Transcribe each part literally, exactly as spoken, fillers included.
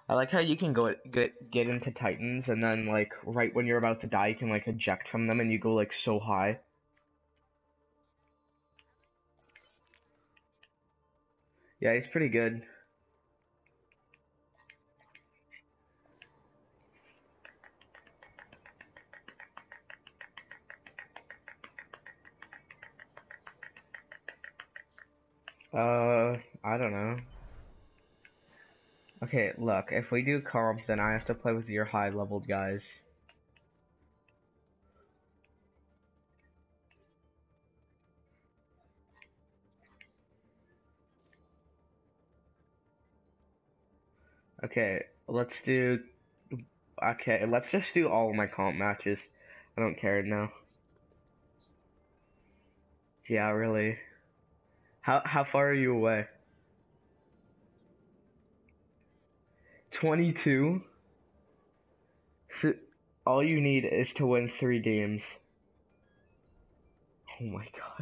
I like how you can go get get into Titans and then like right when you're about to die, you can like eject from them and you go like so high. Yeah, he's pretty good. Uh, I don't know. Okay, look, if we do comp, then I have to play with your high-leveled guys. Okay, let's do... Okay, let's just do all of my comp matches. I don't care now. Yeah, really. How, how far are you away? twenty-two? So, all you need is to win three games. Oh my god.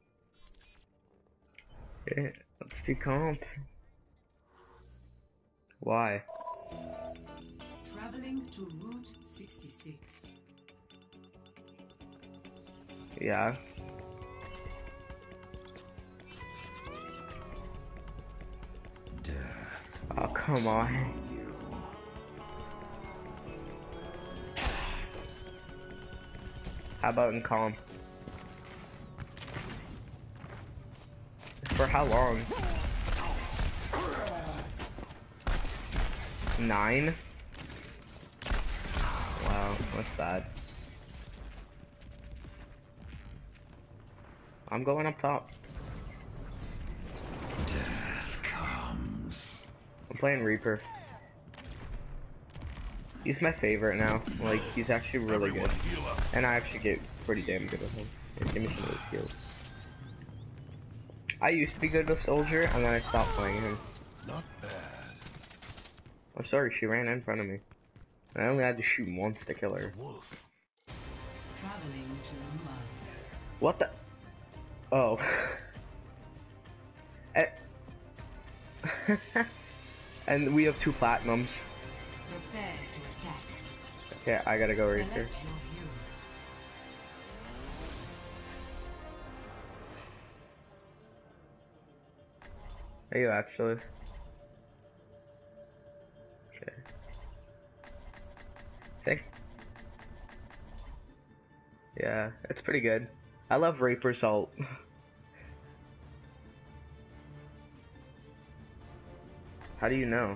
Okay, let's do comp. Why? Traveling to Route sixty-six. Yeah. Death. Oh, come on. How about in comp? For how long? Nine? Wow, that's bad. I'm going up top. Death comes. I'm playing Reaper. He's my favorite now. Like, he's actually really good. And I actually get pretty damn good with him. Like, give me some of those skills. I used to be good with Soldier, and then I stopped playing him. Not bad. I'm sorry, she ran in front of me. And I only had to shoot once to kill her. Wolf. Traveling to Mud. What the? Oh. Eh. And we have two platinums. Prepare to attack. Okay, I gotta go right Select here. your hero. Are you actually? Okay. Think. Yeah, it's pretty good. I love Reaper Salt. How do you know?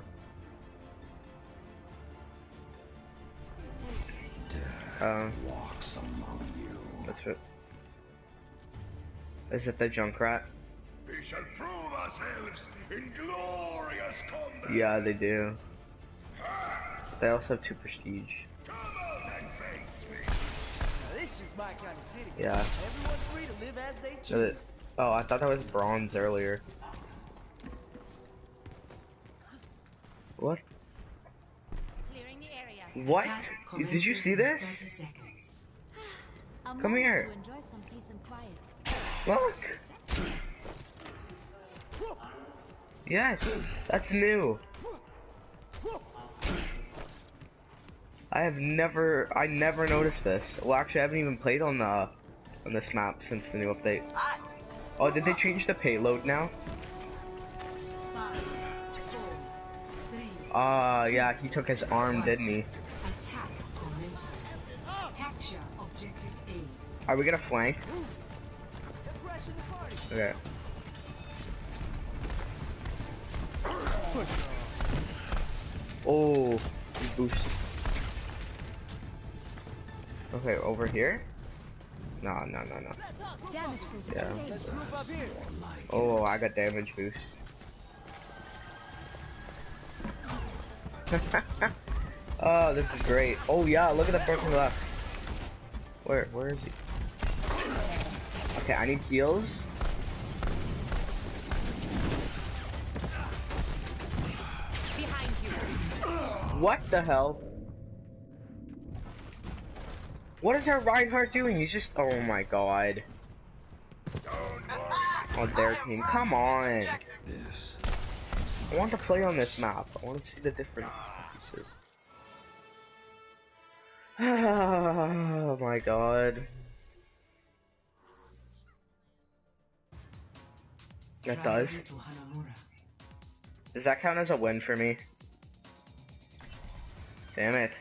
Death Um, walks among you. that's it. Is it the Junkrat? We shall prove ourselves in glorious combat. Yeah, they do. They also have two prestige. Come out and face me. Now this is my kind of city. Yeah. Everyone's free to live as they No, choose. that- Oh, I thought that was bronze earlier. What? Clearing the area. What? Attack Did you commences see in this? thirty seconds. A Come moment here. To enjoy some peace and quiet. Look! Yes, that's new. I have never, I never noticed this. Well, actually, I haven't even played on the, on this map since the new update. Oh, did they change the payload now? Five, four, three. Ah, uh, yeah, he took his arm, didn't he? Attack commencing. Capture objective A. Are we gonna flank? Let's ration the party. Okay. Oh, he boost. Okay, over here? No, no, no, no. Damage boost. Yeah. obtained. Let's group up here. Oh, I got damage boost. Oh, this is great. Oh yeah, look at the person left. Where, where is he? Okay, I need heals. Behind you. What the hell? What is our Reinhardt doing? He's just, oh my god. Don't worry. On their team, come on. This is I want to play on this map. I want to see the different pieces. Oh my god. That does. Does that count as a win for me? Damn it.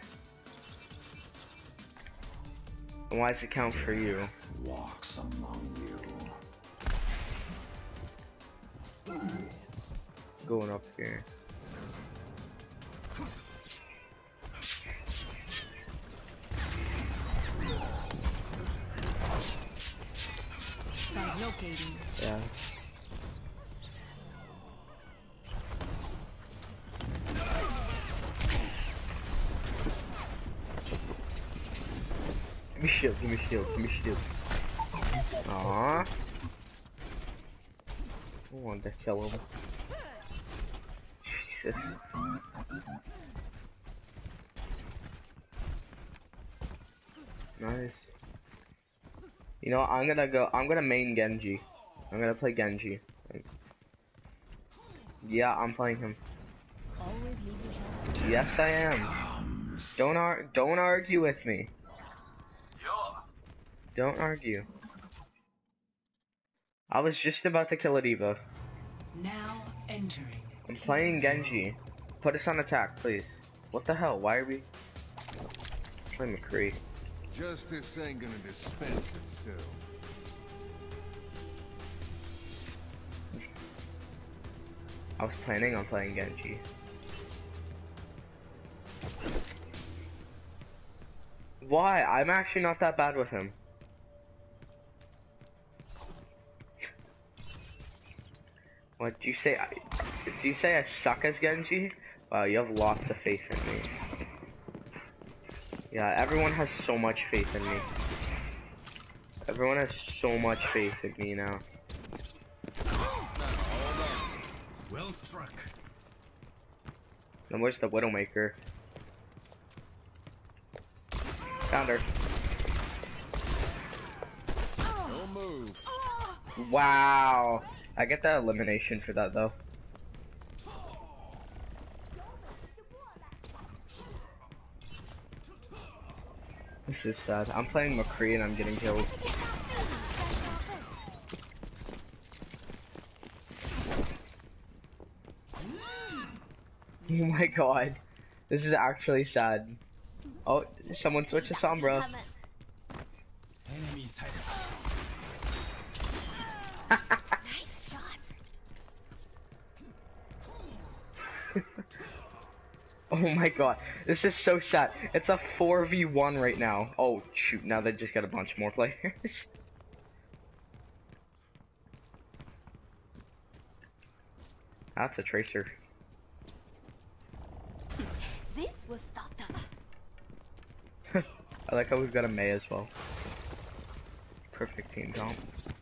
And why does it count for you? Walks among you. Going up here. Locating. Yeah. Give me shield, give me shield, give me shield. Aww. I wanted to kill him. Jesus. Nice. You know, I'm gonna go, I'm gonna main Genji. I'm gonna play Genji. Yeah, I'm playing him. Always leave yourself. Yes, I am. Don't ar- don't argue with me. Don't argue. I was just about to kill a diva. Now entering. I'm playing Genji. Put us on attack, please. What the hell? Why are we playing McCree? Justice ain't gonna dispense itself. I was planning on playing Genji. Why? I'm actually not that bad with him. What did you say? I, did you say I suck as Genji? Wow, you have lots of faith in me. Yeah, everyone has so much faith in me. Everyone has so much faith in me now. Well struck. Then where's the Widowmaker? Found her. Don't move. Wow. I get the elimination for that though. This is sad. I'm playing McCree and I'm getting killed. Oh my god. This is actually sad. Oh, someone switch to Sombra. Enemy sighted. Nice shot. Oh my god. This is so sad. It's a four v one right now. Oh shoot, now they just got a bunch more players. That's a tracer. This was stop them. I like how we've got a Mei as well. Perfect team comp.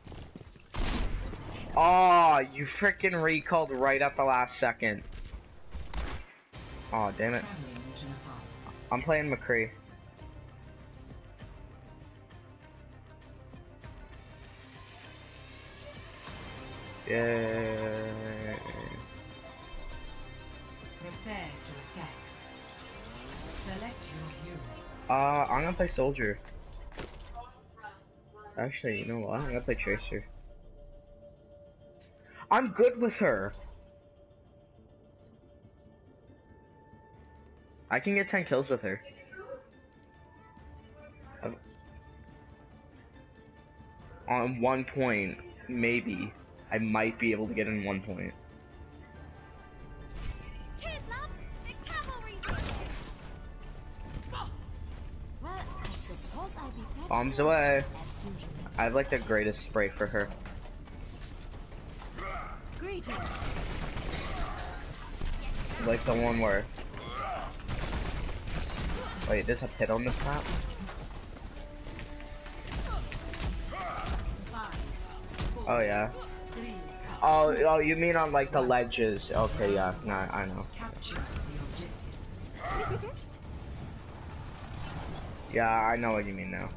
Oh, you freaking recalled right at the last second. Oh, damn it. I'm playing McCree. Yeah. Prepare to attack. Select your hero. Uh, I'm gonna play Soldier. Actually, you know what? I'm gonna play Tracer. I'm good with her. I can get ten kills with her. I've... On one point, maybe. I might be able to get in one point. Cheers, love. The cavalry's here. Well, I suppose I'll be better Bombs away. as usual. I have like the greatest spray for her. Greetings. Like the one where... Wait, there's a pit on this map? Oh yeah. Oh, oh, you mean on like the ledges? Okay, yeah, nah, I know. Capture the objective. Yeah, I know what you mean now.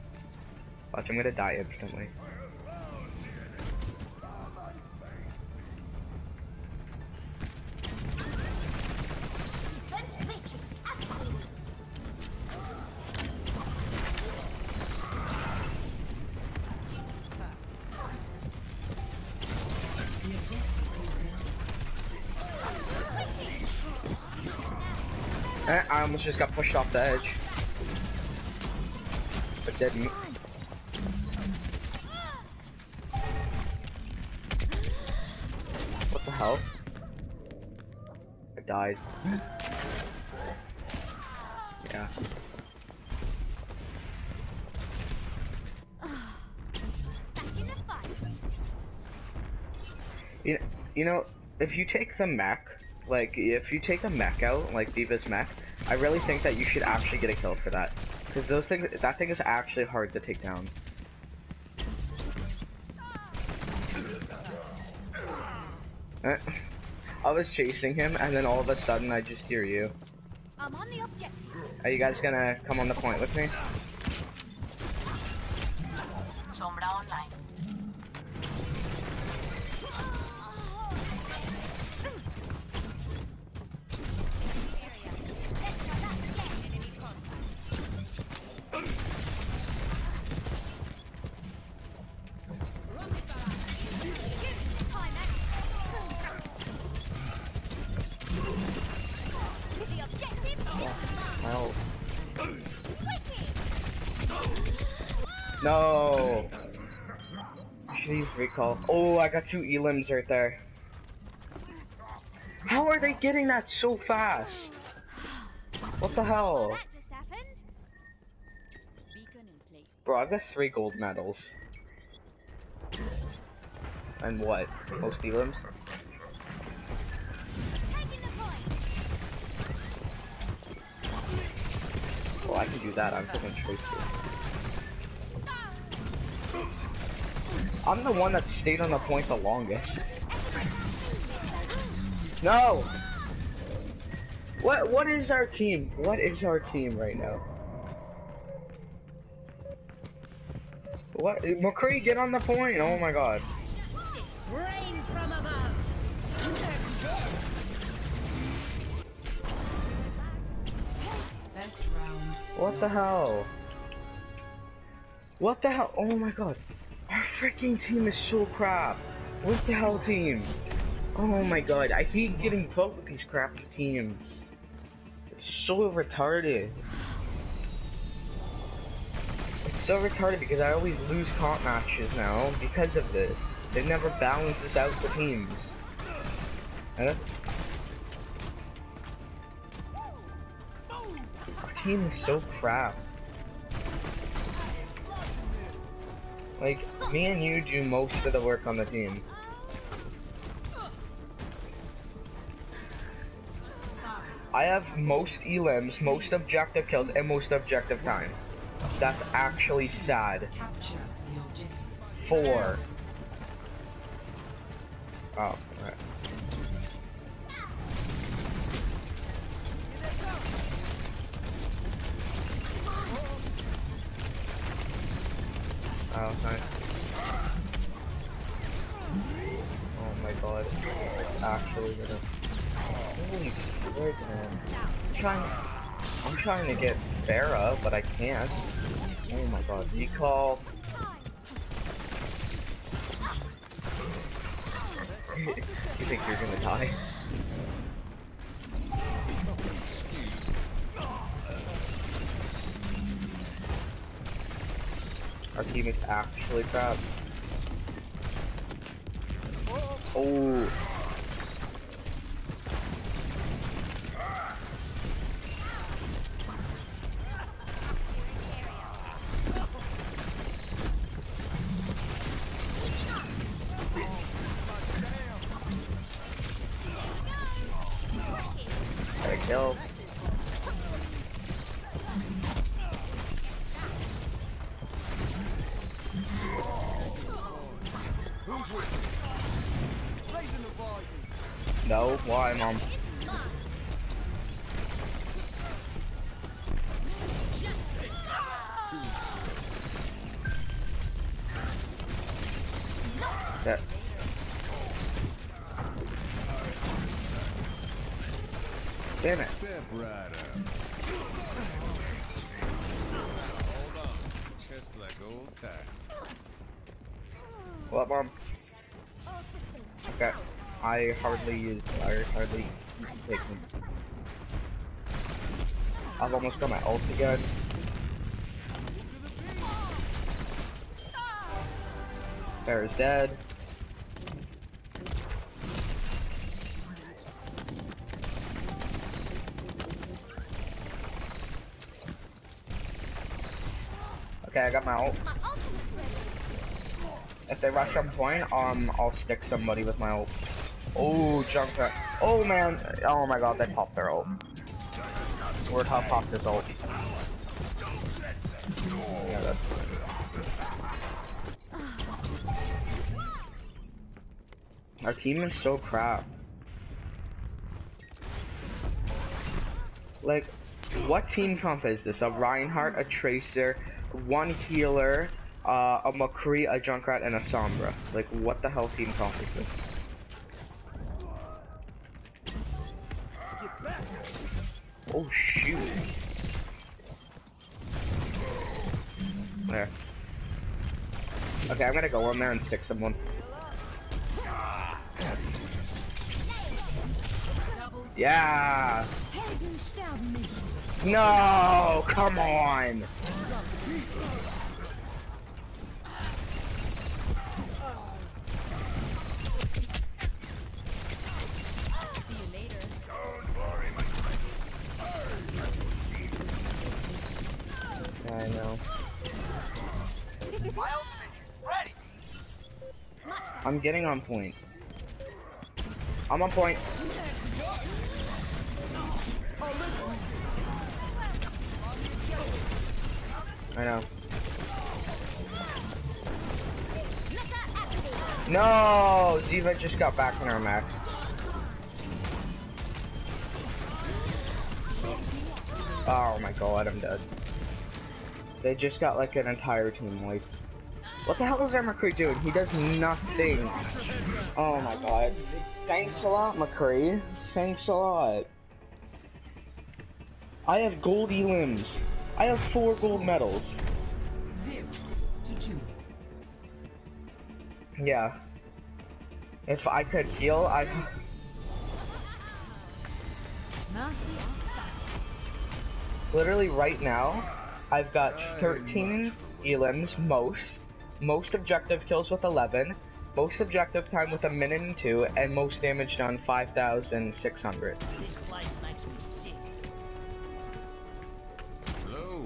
Watch, I'm gonna die instantly. Eh, I almost just got pushed off the edge. But didn't. What the hell? I died. Yeah. You, you know, if you take the mech, like, if you take a mech out, like Diva's mech, I really think that you should actually get a kill for that. Because those things, that thing is actually hard to take down. I was chasing him, and then all of a sudden I just hear you. I'm on the objective. Are you guys gonna come on the point with me? Sombra online. Help. No. Please recall. Oh, I got two elims right there. How are they getting that so fast? What the hell? That just happened. Beacon in place. Bro, I got three gold medals. And what? Most elims? Taking the point. Well, I can do that. I'm going to trace you. I'm the one that stayed on the point the longest. No! What what is our team? What is our team right now? What? McCree, get on the point! Oh my god. Rains from above. Best round. What the hell? What the hell? Oh my god. Our freaking team is so crap. What the hell team? Oh my god, I hate getting put with these crappy teams. It's so retarded. It's so retarded because I always lose comp matches now because of this. They never balances out the teams. Huh? Our team is so crap. Like, me and you do most of the work on the team. I have most elims, most objective kills, and most objective time. That's actually sad. Capture the objective. Four. Oh, alright. Oh, nice. Oh my god. It's actually gonna... Holy frick, man. I'm trying... I'm trying to get Farah, but I can't. Oh my god. Recall. You think you're gonna die? Our team is actually crap. Oh. Got a kill. No, why, mom? That. Damn it. Step right up. Hold on. Just like old times. What, mom? Okay. I hardly use. I hardly take them. I've almost got my ult again. Bear's dead. Okay, I got my ult. If they rush on point, um, I'll stick somebody with my ult. Oh, Junkrat. Oh man. Oh my god, they popped their ult. Warthog popped his ult. Yeah, that's... Our team is so crap. Like, what team comp is this? A Reinhardt, a Tracer, one healer, uh, a McCree, a Junkrat, and a Sombra. Like, what the hell team comp is this? Oh shoot. There. Okay, I'm gonna go in there and stick someone. Yeah. No, come on. I know. I'm getting on point. I'm on point. I know. No! Ziva just got back in her mech. Oh my god, I'm dead. They just got like an entire team wiped. What the hell is our McCree doing? He does nothing. Oh my god. Thanks a lot, McCree. Thanks a lot. I have gold elims. I have four gold medals. Zero to two. Yeah. If I could heal, I. Literally right now, I've got thirteen elims, most, most objective kills with eleven, most objective time with a minute and two, and most damage done five thousand six hundred. This place makes me sick. Hello.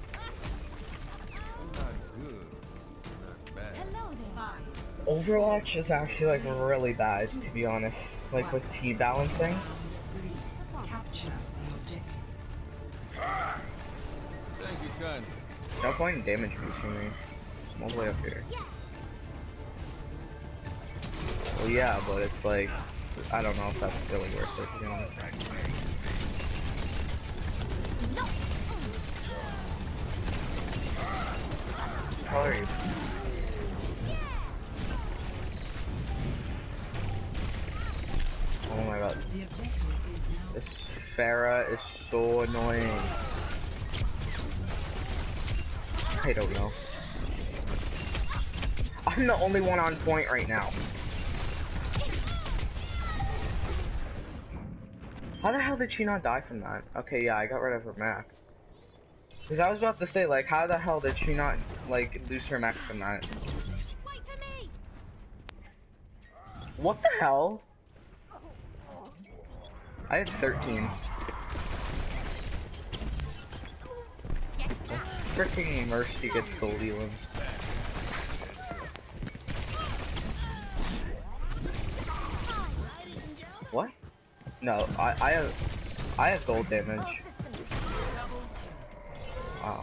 Not good. Not bad. Hello there. Overwatch is actually like really bad, to be honest. Like with T balancing. Capture the objective. Thank you, kind. No point in damage boosting me. I'm all the way up here. Well, yeah, but it's like, I don't know if that's really worth it, to be honest. How are you? Oh my god. The objective is now. This Pharah is so annoying. I don't know. I'm the only one on point right now. How the hell did she not die from that? Okay, yeah, I got rid of her mech. Because I was about to say, like, how the hell did she not, like, lose her mech from that? Wait for me. What the hell? I had thirteen. Freaking Mercy gets gold elims. What? No, I I have I have gold damage. Oh.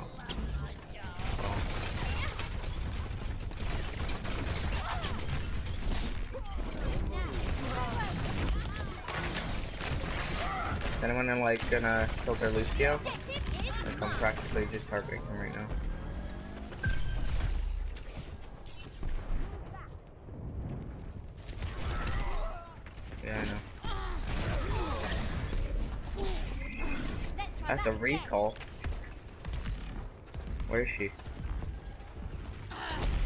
Is anyone like gonna kill their Lucio? Like, I'm practically just targeting him right now. Yeah, I know. That's a recall. Where is she? I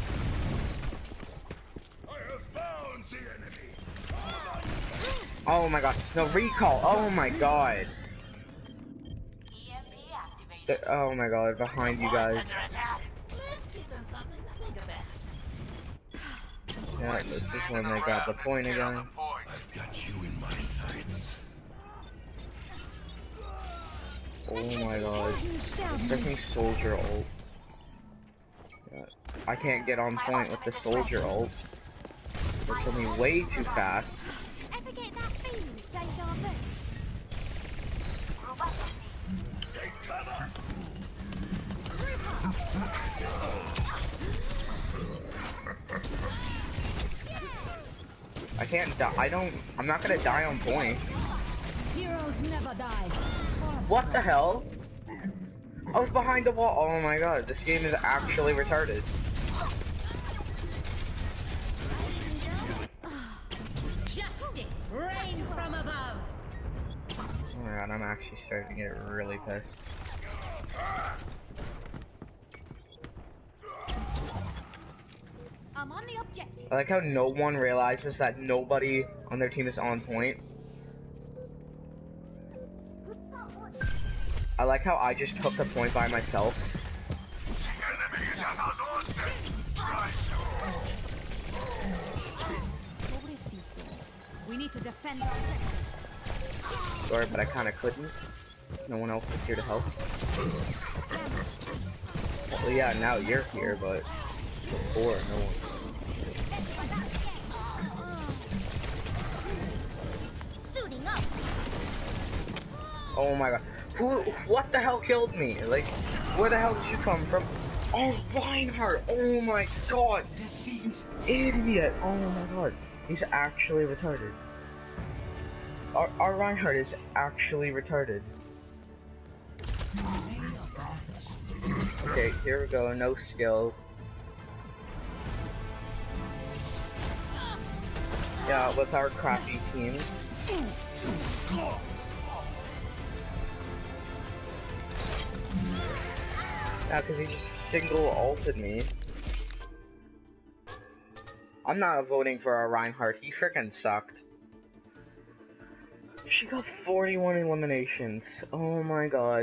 have found the enemy. Oh my god, no recall! Oh my god! E M P Th oh my god, behind you guys. Yeah, this is when they got the point again. I've got you in my sights. Oh my god. Freaking soldier ult. Yeah. I can't get on point with the soldier ult. It took me way too fast. Ever get that feeling of deja vu? Take cover! I can't die. I don't. I'm not gonna die on point. Heroes never die. What the hell? I was behind the wall. Oh my god, this game is actually retarded. Justice reigns from above. Oh my god, I'm actually starting to get really pissed. I'm on the objective. I like how no one realizes that nobody on their team is on point. I like how I just took the point by myself. We need to defend our objective. Sorry, but I kind of couldn't. No one else was here to help. Well, yeah, now you're here, but before, no one. Suiting up. Oh my god. Who, what the hell killed me? Like, where the hell did you come from? Oh, Reinhardt! Oh my god! Idiot! Oh my god. He's actually retarded. Our, our Reinhardt is actually retarded. Okay, here we go. No skill. Yeah, with our crappy team. Yeah, because he just single ulted me. I'm not voting for our Reinhardt. He freaking sucked. She got forty-one eliminations. Oh my god.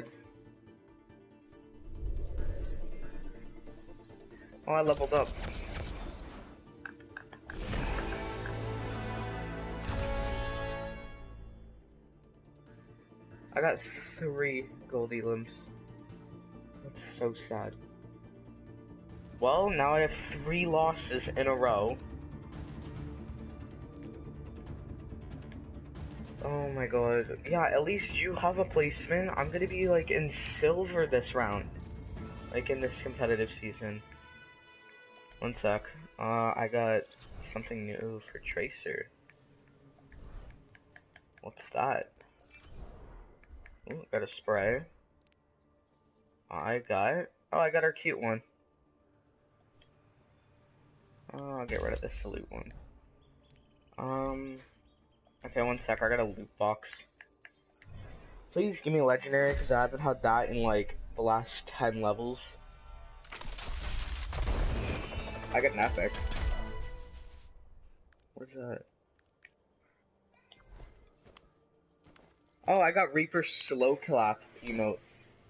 Oh, I leveled up. I got three gold elims. That's so sad. Well, now I have three losses in a row. Oh my god. Yeah, at least you have a placement. I'm gonna be like in silver this round. Like in this competitive season. One sec. Uh, I got something new for Tracer. What's that? Ooh, got a spray. I got... Oh, I got our cute one. Oh, I'll get rid of this salute one. Um... Okay, one sec, I got a loot box. Please give me legendary, because I haven't had that in like the last ten levels. I got an epic. What's that? Oh, I got Reaper's slow clap emote.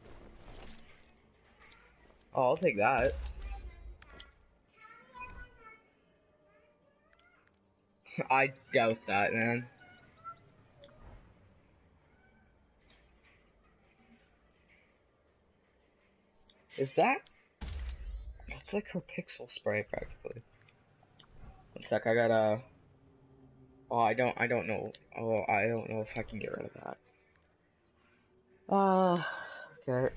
Oh, I'll take that. I doubt that, man. Is that? That's like her pixel spray, practically. One sec, I got a. Oh, I don't. I don't know. Oh, I don't know if I can get rid of that. Ah, uh, okay.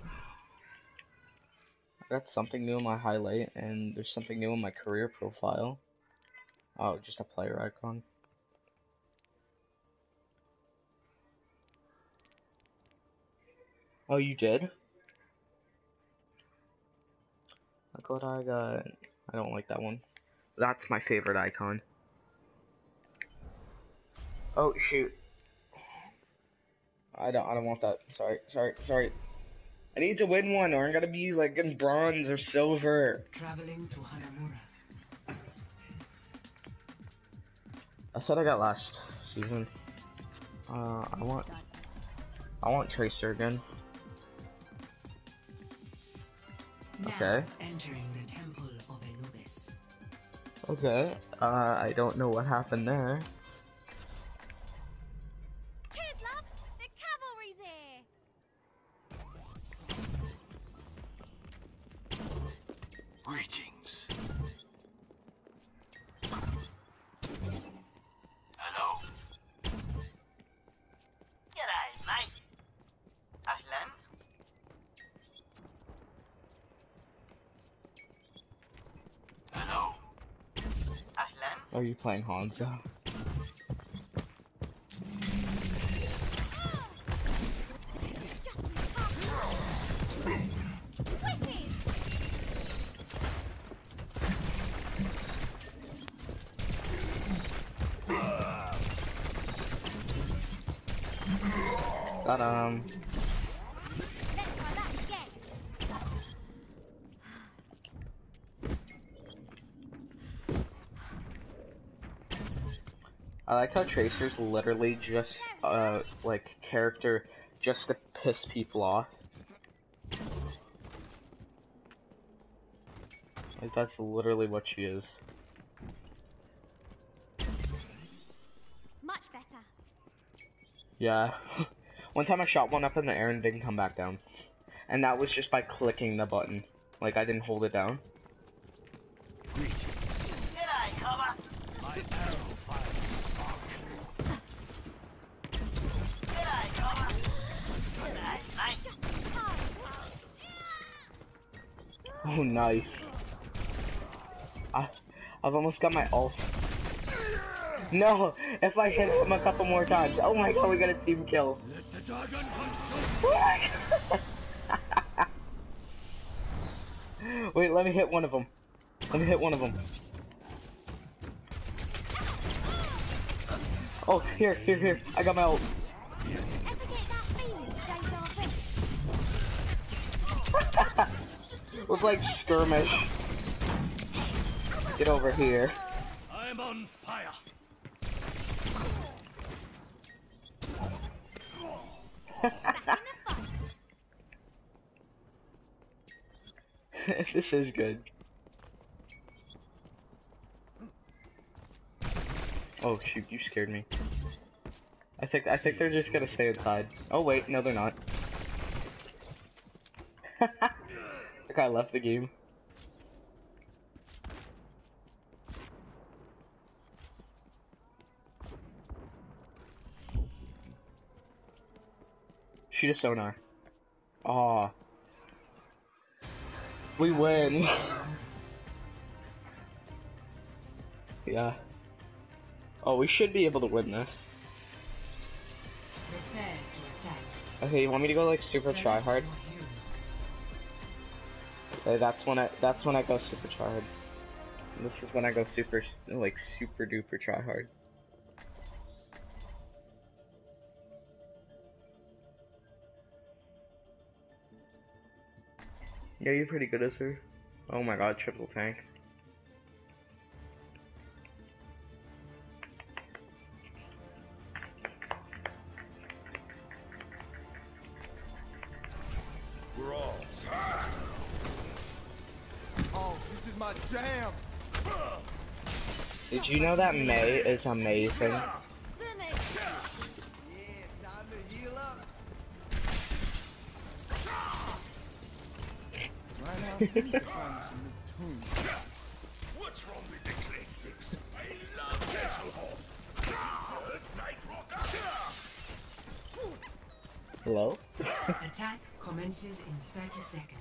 I got something new in my highlight, and there's something new in my career profile. Oh, just a player icon. Oh, you did? Look what I got. I don't like that one. That's my favorite icon. Oh shoot. I don't I don't want that. Sorry, sorry, sorry. I need to win one or I'm gonna be like in bronze or silver. Traveling to Hanamura. That's what I got last season. Uh I want I want Tracer again. Okay. Entering the temple of Anubis. Okay. Uh, I don't know what happened there. Cheers, love! The cavalry's here! Greetings. Hello. G'day, mate. Ahlan. Hello. Ahlan. Are you playing Hanzo? Just tough! Wicked! Got um. Let's try that again! I like how Tracer's literally just uh like character just to piss people off. Like that's literally what she is. Much better. Yeah. One time I shot one up in the air and didn't come back down. And that was just by clicking the button. Like I didn't hold it down. G'day, cover. My arrow fires spark. G'day, cover. G'day, mate. Just tough! Oh nice. I I've almost got my ult. No! If I hit him a couple more times. Oh my god, we got a team kill. Let the dragon consume. Wait, let me hit one of them. Let me hit one of them. Oh, here, here, here. I got my ult. Ever get that feeling, deja vu? It was like skirmish. Get over here. I'm on fire. Back in the fight! This is good. Oh shoot, you scared me. I think I think they're just gonna stay inside. Oh wait, no they're not. The guy left the game. Shoot a sonar. Aw. We win. Yeah. Oh, we should be able to win this. Prepare to attack. Okay, you want me to go like super Select try hard? your hero. Okay, that's when I that's when I go super try hard. This is when I go super like super duper try hard. Yeah, you're pretty good as her. Oh my god, triple tank. We're all. Oh, this is my jam. Did you know that May is amazing? Finish! Yeah, time to heal up. Right now, I need to find some new tunes. What's wrong with the classics? I love Hasselhoff. Good night, rocker. Hello? Attack commences in thirty seconds.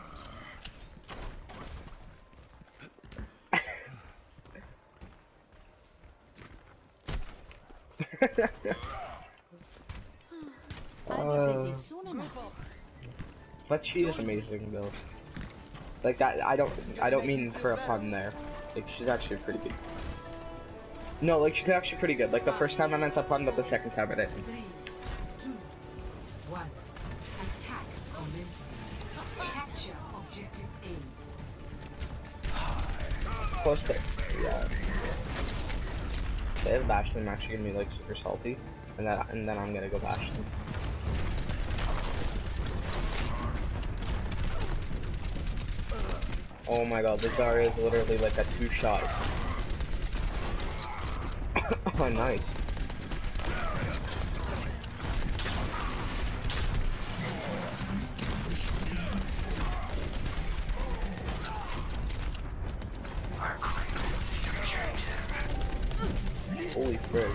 I'm busy soon enough. But she is amazing though. Like that, I don't, I don't mean for a pun there. Like she's actually pretty good. No, like she's actually pretty good. Like the first time I meant to pun, but the second time I didn't. Three, two, one. Attack commencing. Capture objective A. Close there. Yeah. They have Bastion. I'm actually gonna be like super salty, and then and then I'm gonna go Bastion. Oh my god, this Zarya is literally like a two shot. Oh, nice. Holy frick.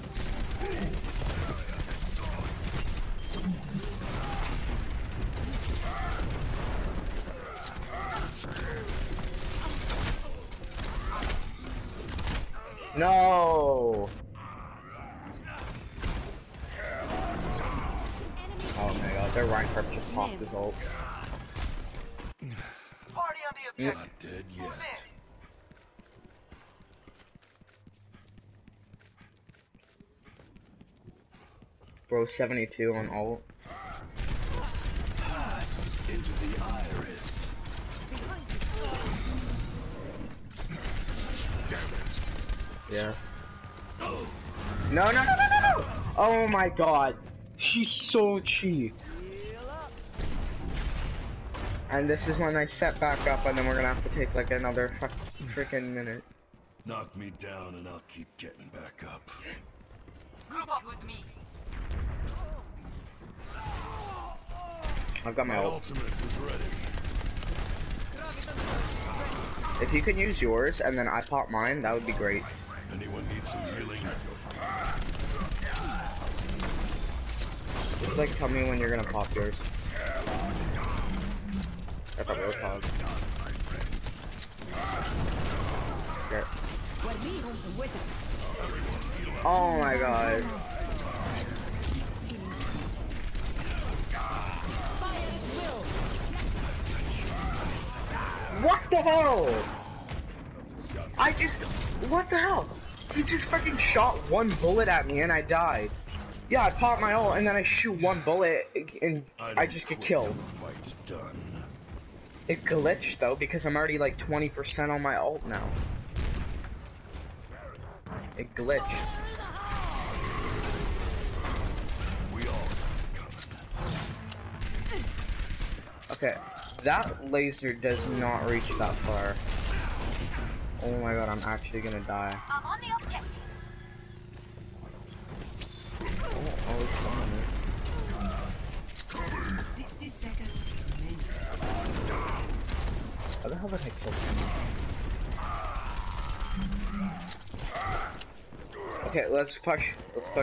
No! Oh my god, their Reinhardt just popped his ult. Party on the Mm. objective. Not dead Who's yet. in? Bro, seventy-two on ult. Pass into the iris. Damn it. Yeah. No, no, no, no, no, no! Oh my god. She's so cheap. Heal up. And this is when I set back up, and then we're gonna have to take like another fuck freaking minute. Knock me down and I'll keep getting back up. Group up with me. I've got my My ult. ultimate is ready. If you can use yours and then I pop mine, that would be great. Anyone need some healing? Just like tell me when you're gonna pop yours. I thought Roadhog. Okay. Oh my god. What the hell? I just, what the hell? He just freaking shot one bullet at me and I died. Yeah, I popped my ult and then I shoot one bullet and I just get killed. Till the fight's done. It glitched though because I'm already like twenty percent on my ult now. It glitched. We all Okay, that laser does not reach that far. Oh my god, I'm actually gonna die. I'm on the objective. Oh, oh, it's fun. sixty seconds remaining. How the hell did I kill him? Okay, let's push. Let's push.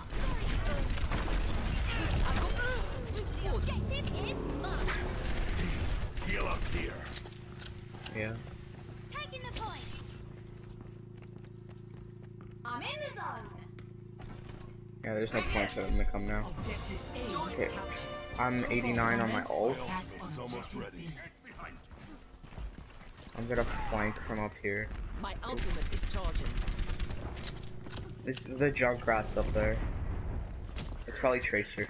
The objective is mine. heal up here. Yeah. Taking the point. I'm in the zone. Yeah, there's no point for them to come now. Objective A Okay. captured. I'm eighty-nine on my ult. Attack on It's almost objective ready. B. I'm gonna flank from up here. My ultimate is charging. It's the Junkrat's up there. It's probably Tracer.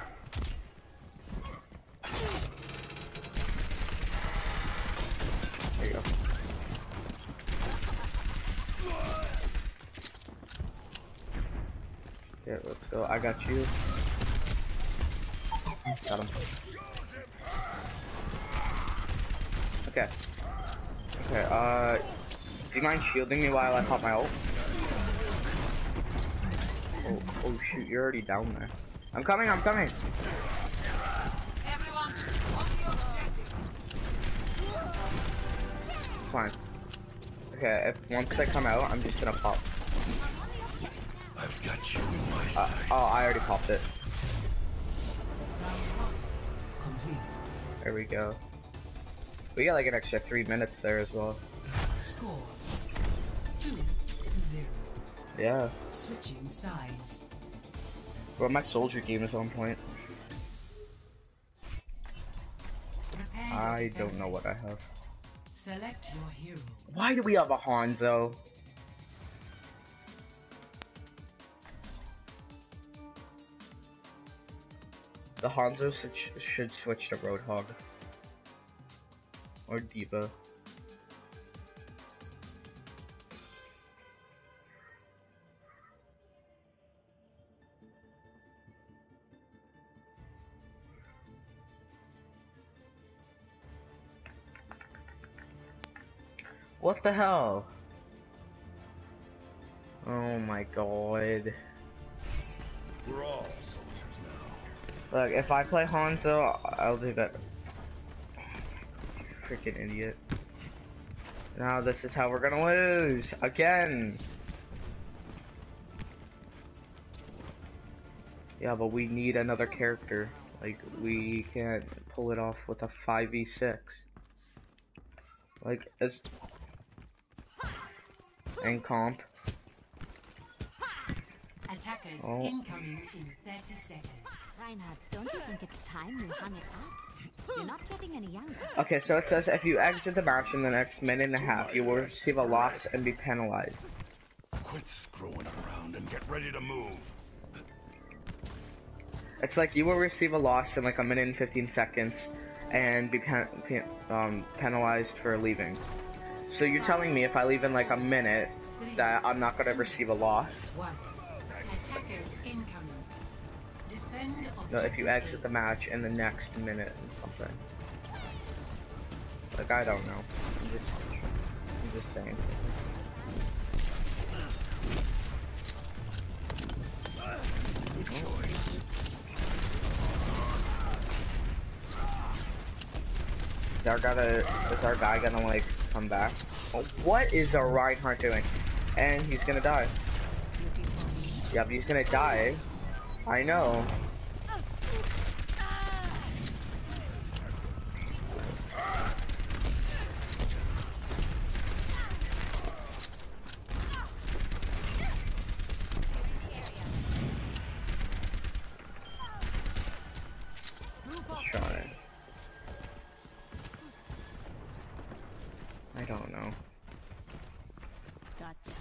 There you go. Yeah, let's go. I got you. Got him. Okay. Okay, uh... do you mind shielding me while I pop my ult? Oh, oh shoot, you're already down there. I'm coming, I'm coming! Everyone, on the objective. Fine. Okay, if once I come out, I'm just gonna pop. I've got you in my Uh, sights. oh, I already popped it. Complete. There we go. We got like an extra three minutes there as well. Score two to zero. Yeah. Switching sides. Well, my soldier game is on point. Prepare your I don't know what I defenses. have. Select your hero. Why do we have a Hanzo? The Hanzo should, should switch to Roadhog. Or Diva. What the hell? Oh my god. We're all soldiers now. Look, if I play Hanzo, I'll do that. Freaking idiot. Now this is how we're gonna lose again. Yeah, but we need another character. Like, we can't pull it off with a five v six. Like, it's... And comp. Attackers Oh. incoming in thirty seconds. Reinhard, don't you think it's time you hung it up? You're not getting any younger. Okay, so it says if you exit the match in the next minute and a half, you will receive a loss and be penalized. Quit screwing around and get ready to move. It's like you will receive a loss in like a minute and fifteen seconds and be pen pen um, penalized for leaving. So you're telling me if I leave in like a minute that I'm not gonna receive a loss? One. Attackers incoming. Defend No, if you objective exit the match in the next minute and something. Like, I don't know. I'm just, I'm just saying. Good choice. Is our guy gonna, is our guy gonna like come back? Oh, what is our Reinhardt doing? And he's gonna die. Yeah, but he's gonna die. I know. Let's try it. I don't know. Gotcha.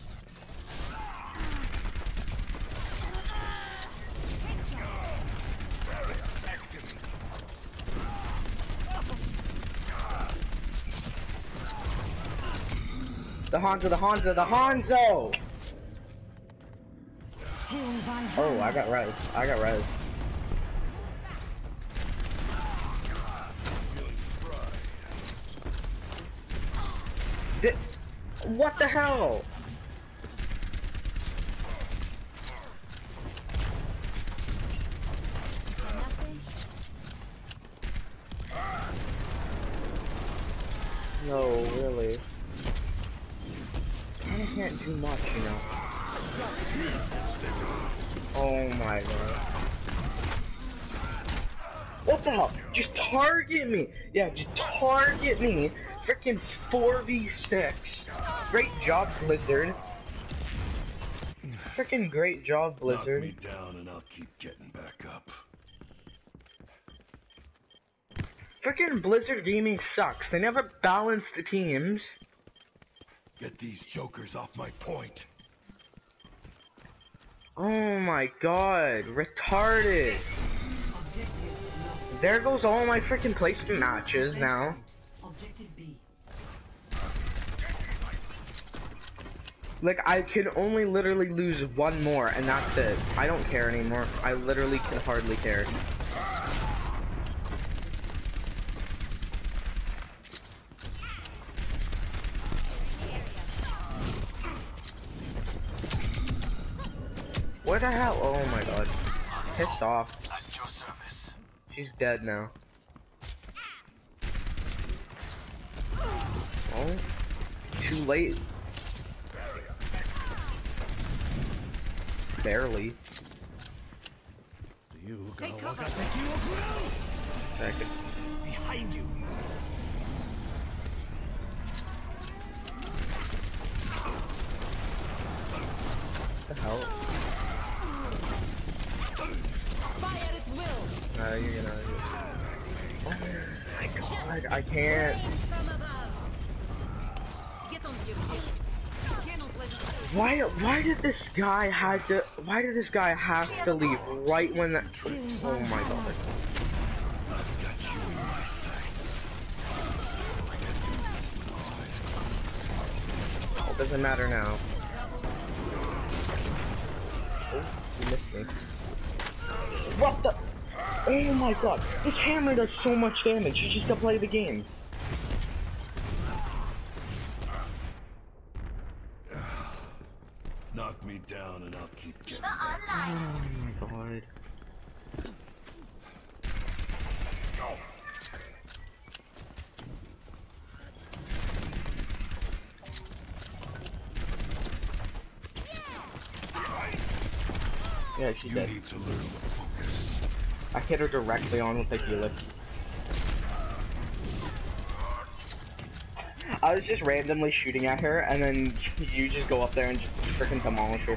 The Hanzo, the Hanzo, the Hanzo! Oh, I got res. I got res. Did, what the hell? No, really. I can't do much, you know. Oh my god. What the hell? Just target me! Yeah, just target me! Freaking four v six. Great job, Blizzard. Freaking great job, Blizzard. Knock me down and I'll keep getting back up. Freaking Blizzard Gaming sucks. They never balance the teams. Get these jokers off my point. Oh my god, retarded. Objective lost. There goes all my freaking placement matches now. Objective B. Like, I can only literally lose one more, and that's it. I don't care anymore. I literally can hardly care. What the hell? Oh my god. Pissed off. At your service. She's dead now. Oh. Too late. Barely. You go. Second. Behind you. What the hell? Fire at will. No, you're gonna. Oh my god, I can't. From above. Get on your feet. Cannot let it- Why? Why did this guy have to? Why did this guy have to leave right when that? Oh my god. I've got you in my sights. It doesn't matter now. Oh, you missed me. What the? Oh my god. This hammer does so much damage. You just gotta play the game. down and I'll keep getting The online. Oh my god. Yeah, she's You dead. need to learn to focus. I hit her directly on with the helix. I was just randomly shooting at her, and then you just go up there and just freaking demolish her.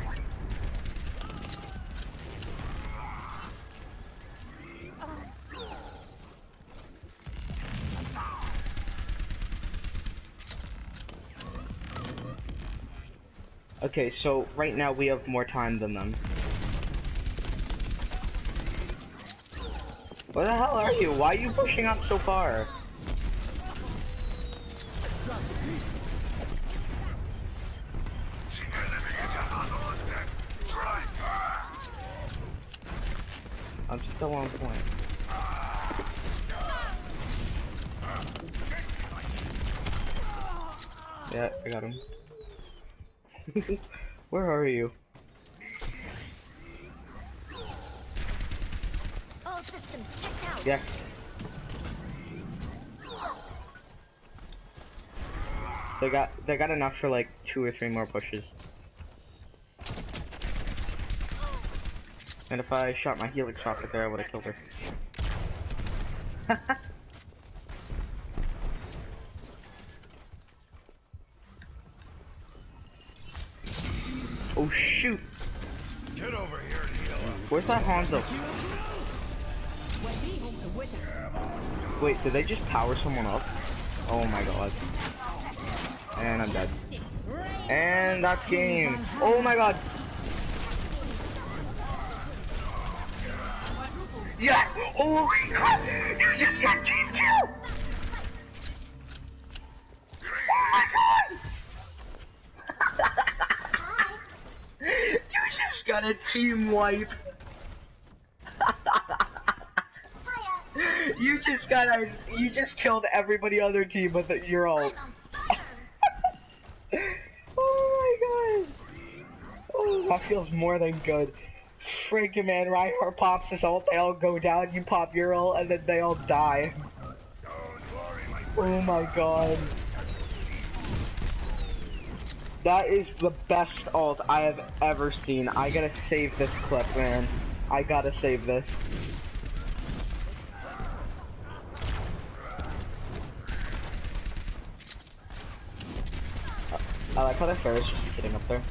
Okay, so right now we have more time than them. Where the hell are you? Why are you pushing up so far? I'm still on point. Yeah, I got him. Where are you? All systems checked out. Yes. They got they got enough for like two or three more pushes. And if I shot my helix rocket there, I would have killed her. Oh shoot! Get over here and heal up. Where's that Hanzo? Wait, did they just power someone up? Oh my god. And I'm dead. And that's game. Oh my god. Yes! Holy crap! You just got team kill! Oh my god! You just got a team wipe. You just got a, you just killed everybody on their team with your ult. Oh my god. Oh, that feels more than good. Freaking man, Reinhardt pops his ult, they all go down, you pop your ult, and then they all die. Oh my god. That is the best ult I have ever seen. I gotta save this clip, man. I gotta save this. I like how their Ferris just sitting up there.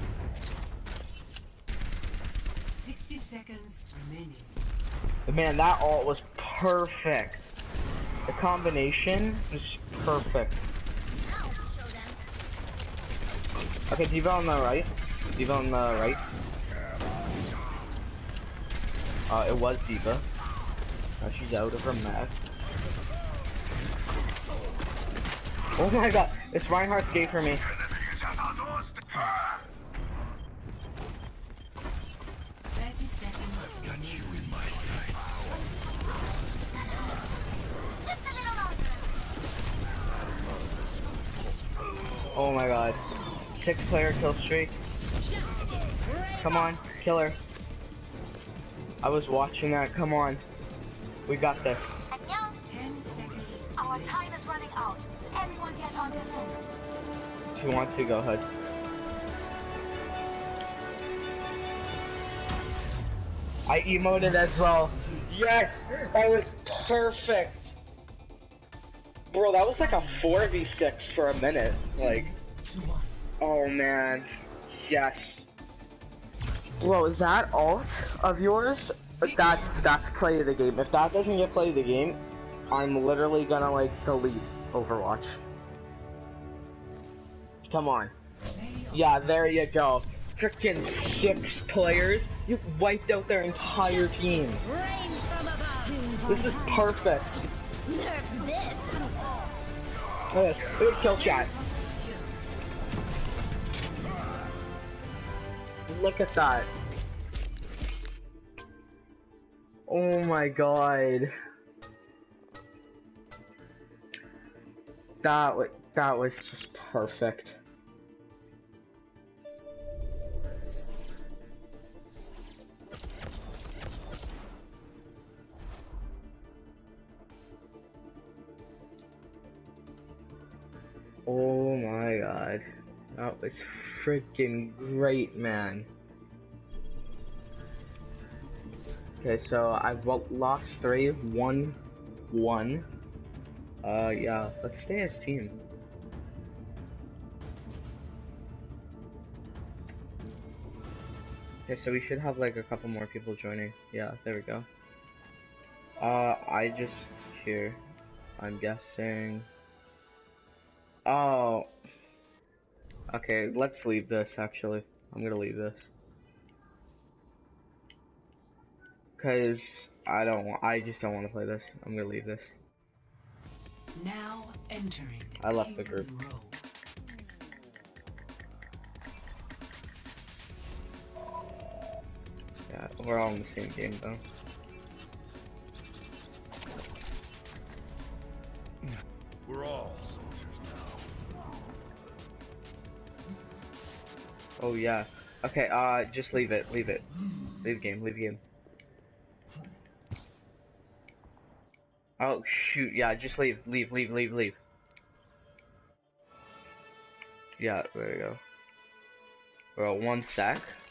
sixty seconds remaining. But man, that ult was perfect. The combination was perfect. Okay, D.Va on the right. D.Va on the right. Uh, it was D.Va. Now she's out of her map. Oh my god, it's Reinhardt's gate for me. thirty seconds. Got you in my sights. Oh my god. Six player kill streak. Come on, kill her. I was watching that, come on. We got this. ten seconds. Our time is running out. Everyone get on defense. If you want to, go ahead. I emoted as well. Yes! That was perfect! Bro, that was like a four v six for a minute. Like, oh man. Yes. Bro, is that ult of yours? That's, that's play of the game. If that doesn't get play of the game, I'm literally gonna like delete Overwatch. Come on. Yeah, there you go. Frickin' six players. You wiped out their entire team. This is perfect. Nerf this. Look at this. Look at kill chat. Look at that. Oh my god. That was, that was just perfect. That was freaking great, man. Okay, so I've lost three, won one. Uh, yeah, let's stay as team. Okay, so we should have like a couple more people joining. Yeah, there we go. Uh, I just here. I'm guessing. Oh. Okay, let's leave this actually. I'm gonna leave this. Cause I don't want. I just don't want to play this. I'm gonna leave this. Now entering. I left the group. King's Row. Yeah, we're all in the same game though. We're all soldiers now. Oh yeah. Okay. Uh, just leave it. Leave it. Leave game. Leave game. Oh shoot. Yeah. Just leave. Leave. Leave. Leave. Leave. Yeah. There you go. Bro, one sec.